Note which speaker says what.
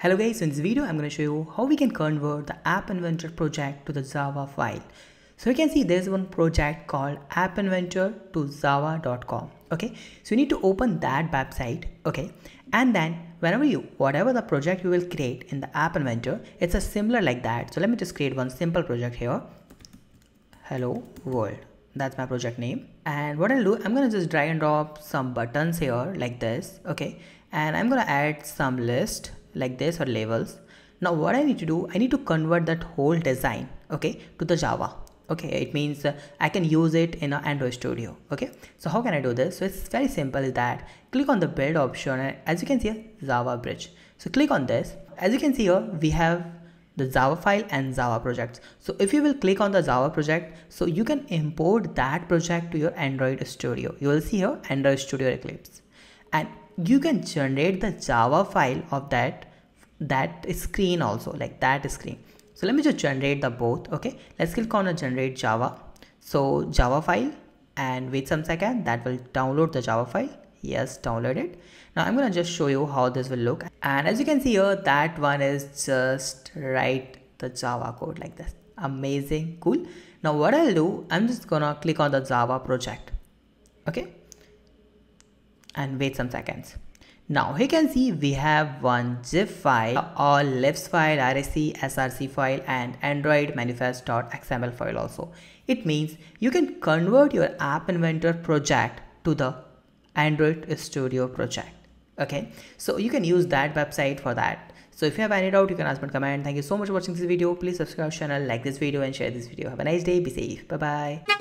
Speaker 1: Hello guys, so in this video I'm going to show you how we can convert the App Inventor project to the Java file. So you can see there's one project called App Inventor to java.com. Okay, so you need to open that website. Okay, and then whatever the project you will create in the App Inventor, it's a similar like that. So let me just create one simple project here. Hello world, that's my project name. And what I'll do, I'm gonna just drag and drop some buttons here like this. Okay, and I'm gonna add some list like this or labels. Now what I need to do, I need to convert that whole design, okay, to the Java. Okay, it means I can use it in an Android Studio. Okay, so how can I do this? So it's very simple, is that click on the build option, and as you can see, Java bridge. So click on this. As you can see here, we have the Java file and Java projects. So if you will click on the Java project, so you can import that project to your Android Studio. You will see here Android Studio Eclipse, and you can generate the Java file of that screen also, like that screen. So let me just generate the both. Okay, let's click on a generate Java. So Java file, and wait some second, that will download the Java file. Yes, download it. Now I'm gonna just show you how this will look, and as you can see here, that one is just write the Java code like this. Amazing, cool. Now what I'll do, I'm just gonna click on the Java project. Okay, and wait some seconds. Now you can see we have one zip file, all libs file, RSC, SRC file, and Android manifest.xml file also. It means you can convert your App Inventor project to the Android Studio project. Okay, so you can use that website for that. So if you have any doubt, you can ask me in comment. Thank you so much for watching this video. Please subscribe to the channel, like this video, and share this video. Have a nice day. Be safe. Bye bye.